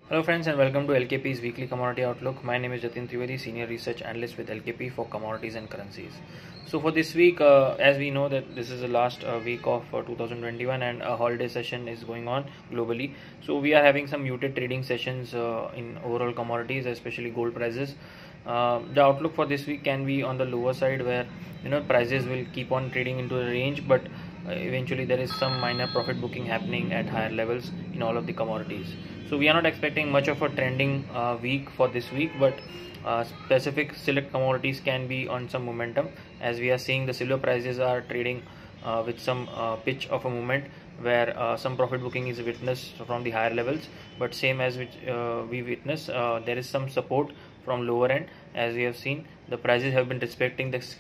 Hello friends and welcome to LKP's weekly commodity outlook. My name is Jatin Trivedi, senior research analyst with LKP for commodities and currencies. So for this week, as we know that this is the last week of 2021 and a holiday session is going on globally. So we are having some muted trading sessions in overall commodities, especially gold prices. The outlook for this week can be on the lower side where prices will keep on trading into the range, but eventually there is some minor profit booking happening at higher levels in all of the commodities. So we are not expecting much of a trending week for this week, but specific select commodities can be on some momentum, as we are seeing the silver prices are trading with some pitch of a movement where some profit booking is witnessed from the higher levels, but same as which we witness, there is some support from lower end. As we have seen, the prices have been respecting the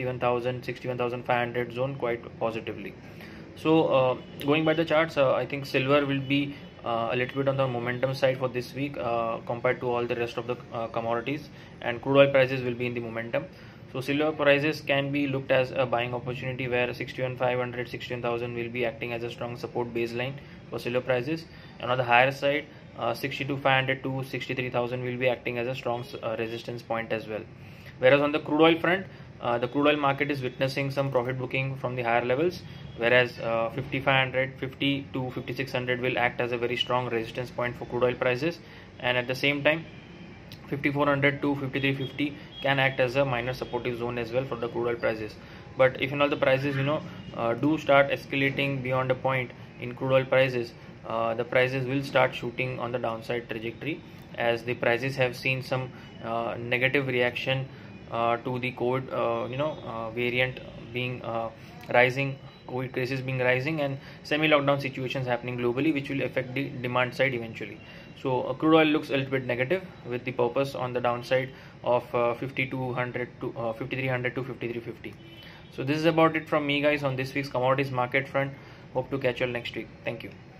61,500 zone quite positively. So going by the charts, I think silver will be a little bit on the momentum side for this week compared to all the rest of the commodities, and crude oil prices will be in the momentum. So silver prices can be looked as a buying opportunity where 61,500, 61,000 will be acting as a strong support baseline for silver prices, and on the higher side 62,500 to 63,000 will be acting as a strong resistance point as well. Whereas on the crude oil front, the crude oil market is witnessing some profit booking from the higher levels, whereas 5500, 50 to 5600 will act as a very strong resistance point for crude oil prices, and at the same time 5400 to 5350 can act as a minor supportive zone as well for the crude oil prices. But if in all the prices do start escalating beyond a point in crude oil prices, the prices will start shooting on the downside trajectory, as the prices have seen some negative reaction to the COVID variant being rising, COVID cases being rising, and semi-lockdown situations happening globally, which will affect the demand side eventually. So crude oil looks a little bit negative, with the purpose on the downside of 5200 to 5300 to 5350. So this is about it from me, guys, on this week's commodities market front. Hope to catch you all next week. Thank you.